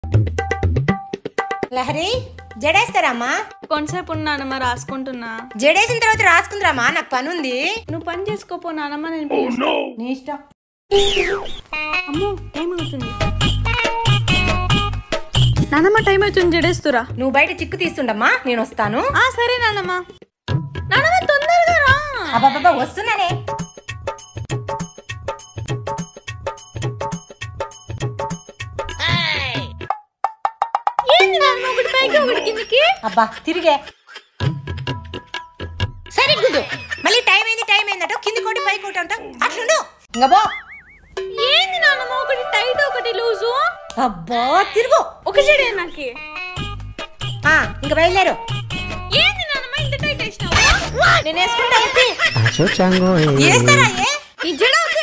లహరి జడేస్తారమ్మా? కొంతసేపు నానమ్మ రాసుకుంటున్నా. జడేసిన తర్వాత రాసుకుందిరామా, నాకు పని ఉంది. నువ్వు పని చేసుకోపో నానమ్మ, నేను నీ ఇష్టం. అమ్మో టైం అవుతుంది నానమ్మ, టైం అవుతుంది, జడేస్తురా. నువ్వు బయట చిక్కు తీస్తుండమ్మా, నేను వస్తాను. సరే నానమ్మ. నానమ్మ తొందరగా రా. అబ్బాబ్బా వస్తున్నానే. ఏంది నానమ్మ, ఒకటి పైకి ఒకటి కిందికి? అబ్బా తిరిగే. సరే గుద్దు. మళ్ళీ టైం అయిందట, కింది కోటి పైకి ఒకటి అంట, అట్లుండు. ఇంకా బో. ఏంది నానమ్మ, ఒకటి టైట్ ఒకటి లూజు? అబ్బా తిరుగు. ఒక జడే నాకు. ఇంకా బయలుదేరు. ఏంది నానమ్మ ఇంత టైట్ వేసినావు? నేను వేసుకుంటా. Acho chango వేస్తారా? ఈ జడ